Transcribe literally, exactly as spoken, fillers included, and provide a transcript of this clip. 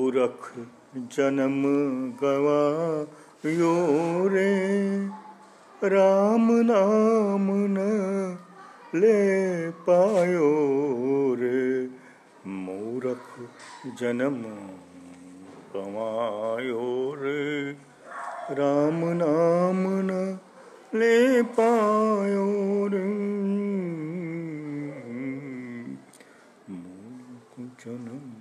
मूरख जन्म गवायो रे, राम नाम न ले पायो रे। मूरख जन्म गवायो रे, राम नाम न ले पायो रे। मूरख जन्म